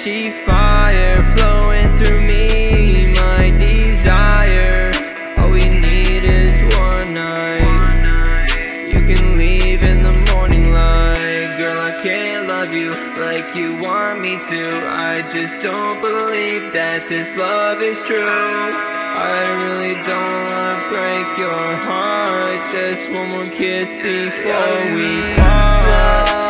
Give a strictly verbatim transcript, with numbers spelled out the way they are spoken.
she fire flowing through me, my desire. All we need is one night. You can leave in the morning light. Girl, I can't love you like you want me to. I just don't believe that this love is true. I really don't wanna break your heart. Just one more kiss before we part.